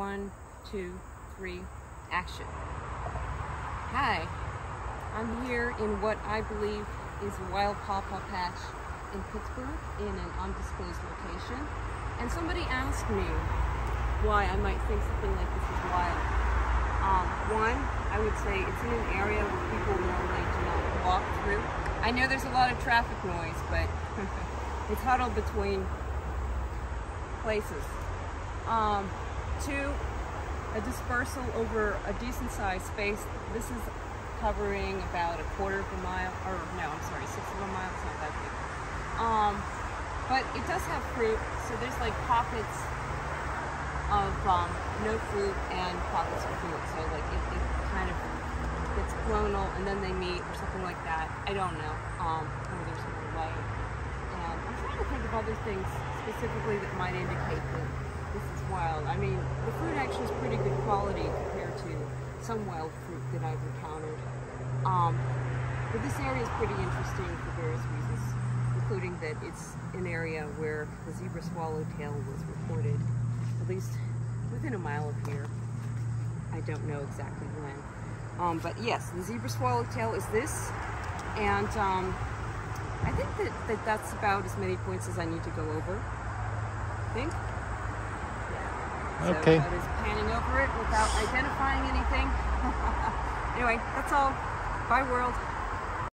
1, 2, 3, action. Hi, I'm here in what I believe is a wild pawpaw patch in Pittsburgh in an undisclosed location. And somebody asked me why I might think something like this is wild. One, I would say it's in an area where people normally do not walk through. I know there's a lot of traffic noise, but it's huddled between places. Two, a dispersal over a decent sized space. This is covering about 1/4 of a mile, or no, I'm sorry, 1/6 of a mile, it's not that big. But it does have fruit, so there's like pockets of no fruit and pockets of fruit, so like it kind of gets clonal and then they meet or something like that. I don't know, or there's no way. And I'm trying to think of other things specifically that might indicate that this is wild. I mean, the fruit actually is pretty good quality compared to some wild fruit that I've encountered. But this area is pretty interesting for various reasons, including that it's an area where the zebra swallowtail was reported, at least within a mile of here. I don't know exactly when. But yes, the zebra swallowtail is this, and I think that's about as many points as I need to go over. I think. Yeah. Okay. So I was panning over it without identifying anything. Anyway, that's all. Bye, world.